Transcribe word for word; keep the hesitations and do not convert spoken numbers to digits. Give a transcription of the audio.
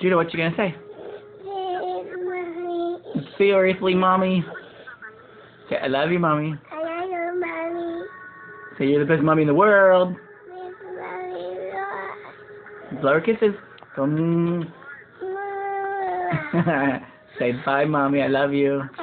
Judah, what you gonna say? Mommy. Seriously, mommy. Say, I love you, mommy. I love you, mommy. Say, you're the best mommy in the world. Miss Mommy. Blow her kisses. Go. Mm. Say bye, mommy. I love you.